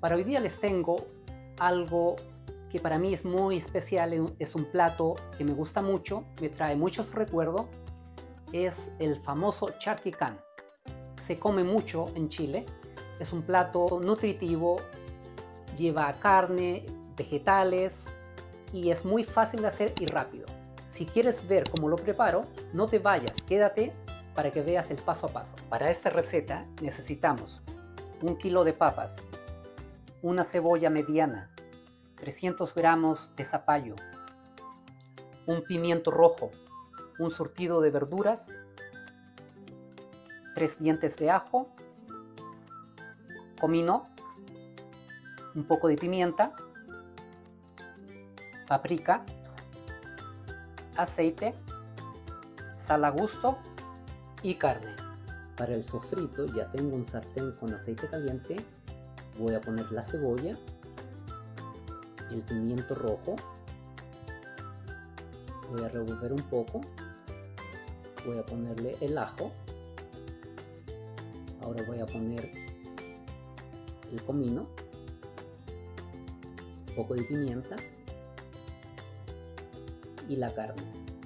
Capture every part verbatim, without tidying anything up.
Para hoy día les tengo algo que para mí es muy especial, es un plato que me gusta mucho, me trae muchos recuerdos, es el famoso charquicán. Se come mucho en Chile, es un plato nutritivo, lleva carne, vegetales y es muy fácil de hacer y rápido. Si quieres ver cómo lo preparo, no te vayas, quédate para que veas el paso a paso. Para esta receta necesitamos un kilo de papas, una cebolla mediana, trescientos gramos de zapallo, un pimiento rojo, un surtido de verduras, tres dientes de ajo, comino, un poco de pimienta, paprika, aceite, sal a gusto y carne. Para el sofrito ya tengo un sartén con aceite caliente. Voy a poner la cebolla, el pimiento rojo, voy a revolver un poco, voy a ponerle el ajo, ahora voy a poner el comino, un poco de pimienta y la carne.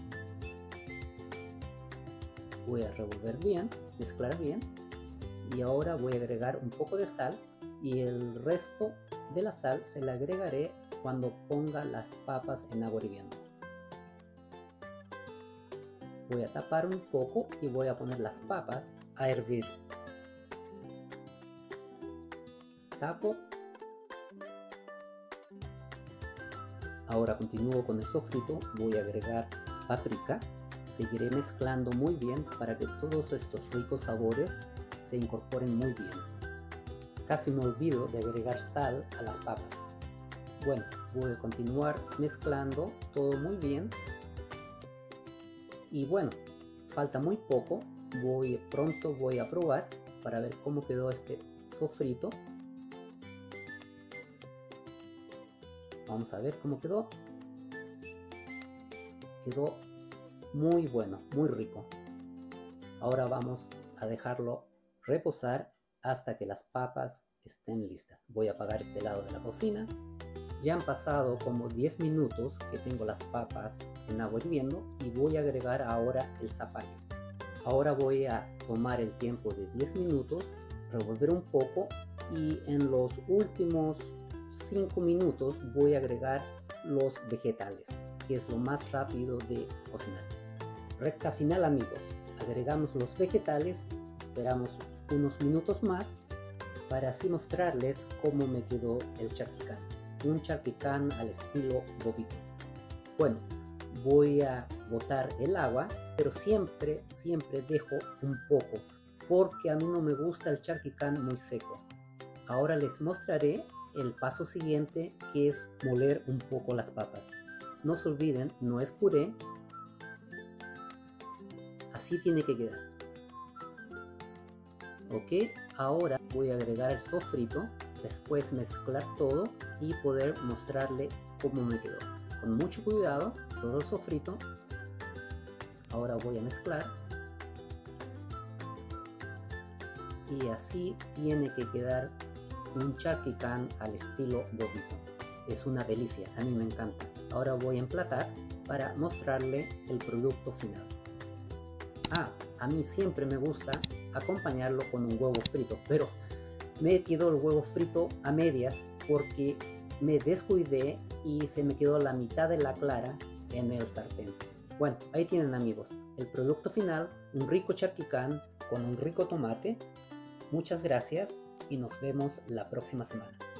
Voy a revolver bien, mezclar bien y ahora voy a agregar un poco de sal y el resto de la sal se la agregaré cuando ponga las papas en agua hirviendo. Voy a tapar un poco y voy a poner las papas a hervir. Tapo. Ahora continúo con el sofrito, voy a agregar paprika. Seguiré mezclando muy bien para que todos estos ricos sabores se incorporen muy bien. Casi me olvido de agregar sal a las papas. Bueno, voy a continuar mezclando todo muy bien. Y bueno, falta muy poco. Voy, pronto voy a probar para ver cómo quedó este sofrito. Vamos a ver cómo quedó. Quedó muy bueno, muy rico. Ahora vamos a dejarlo reposar hasta que las papas estén listas. Voy a apagar este lado de la cocina. Ya han pasado como diez minutos que tengo las papas en agua hirviendo y voy a agregar ahora el zapallo. Ahora voy a tomar el tiempo de diez minutos, revolver un poco y en los últimos cinco minutos voy a agregar los vegetales, que es lo más rápido de cocinar. Recta final, amigos, agregamos los vegetales, esperamos unos minutos más para así mostrarles cómo me quedó el charquicán, un charquicán al estilo bobito. Bueno, voy a botar el agua, pero siempre, siempre dejo un poco, porque a mí no me gusta el charquicán muy seco. Ahora les mostraré el paso siguiente, que es moler un poco las papas. No se olviden, no es puré, así tiene que quedar. Ok, ahora voy a agregar el sofrito, después mezclar todo y poder mostrarle cómo me quedó. Con mucho cuidado, todo el sofrito. Ahora voy a mezclar. Y así tiene que quedar un charquicán al estilo bobito. Es una delicia, a mí me encanta. Ahora voy a emplatar para mostrarle el producto final. Ah, a mí siempre me gusta acompañarlo con un huevo frito, pero me quedó el huevo frito a medias porque me descuidé y se me quedó la mitad de la clara en el sartén. Bueno, ahí tienen, amigos, el producto final, un rico charquicán con un rico tomate. Muchas gracias y nos vemos la próxima semana.